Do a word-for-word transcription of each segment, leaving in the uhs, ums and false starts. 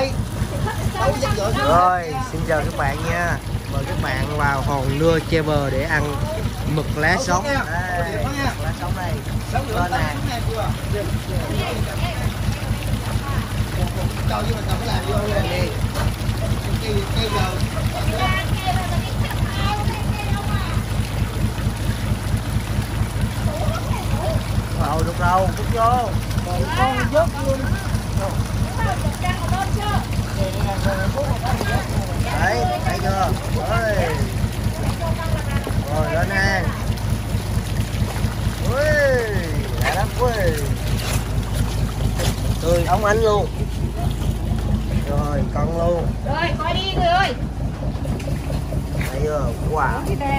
Rồi, xin chào các bạn nha. Mời các bạn vào Hòn Nưa Travel để ăn mực lá sống. Đây, mực lá sống đây. Lên nè. Cho chứ mình phải làm vô đi. Cây cây giờ. Vào được đâu, cút vô. Con vớt luôn. Đấy, thấy chưa? Rồi. Rồi lên hang. Ui, lạ lắm ui. Tươi ống ánh luôn. Rồi, con luôn. Rồi, coi đi người ơi. Thấy chưa? Wow.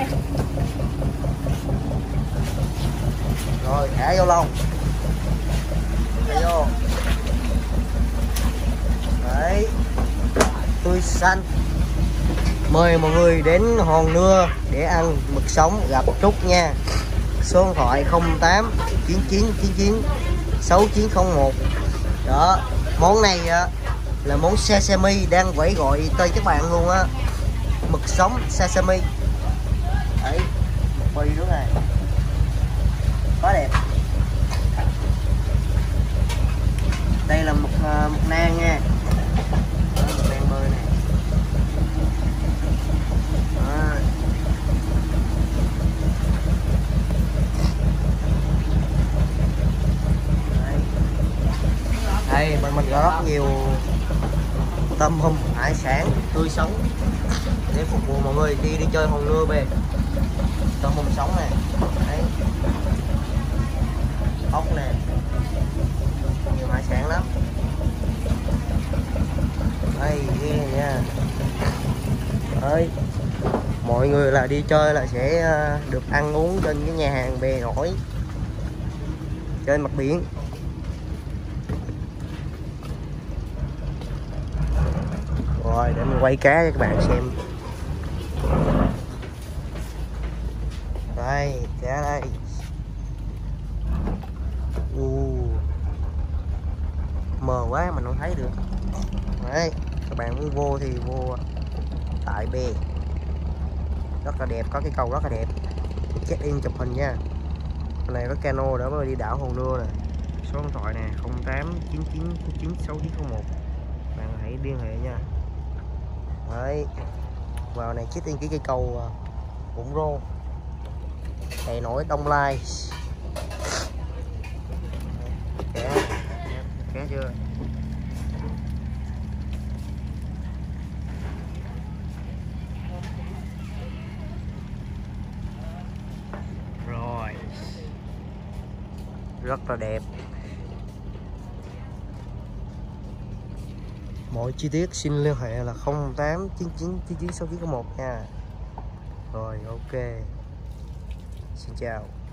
Rồi, thả vô lông. Thả vô. Đấy. Tươi xanh. Mời mọi người đến Hòn Nưa để ăn mực sống gặp Trúc nha. Số điện thoại không tám chín chín chín chín sáu chín không một. Đó, món này là món sashimi đang vẫy gọi tên các bạn luôn á. Mực sống sashimi. Đấy, một bì nữa này. Quá đẹp. Đây là mực uh, mực nang nha. Đó, mực nang bơi này. Đó. Đây bên mình có rất nhiều tôm hùm hải sản tươi sống để phục vụ mọi người khi đi chơi Hòn Nưa về. Tôm hùm sống nè, đấy, ốc nè, nhiều hải sản lắm. Đây ghi này nha. Đấy, mọi người là đi chơi là sẽ được ăn uống trên cái nhà hàng bè nổi trên mặt biển. Rồi để mình quay cá cho các bạn xem. Đây, cá đây. U mờ quá mình không thấy được. Đấy, các bạn muốn vô thì vô tại bè. Rất là đẹp, có cái cầu rất là đẹp. Check in chụp hình nha. Bên này có cano để mới đi đảo Hòn Nưa nè. Số điện thoại nè không tám chín chín chín sáu chín không một. Bạn hãy liên hệ nha. Đấy, vào này check in cái cây cầu Vũng Rô, đầy nổi Đông Lai. Cá, cá chưa? Rồi, rất là đẹp. Mọi chi tiết xin liên hệ là không tám chín chín chín chín sáu chín không một nha. Rồi ok. Xin chào.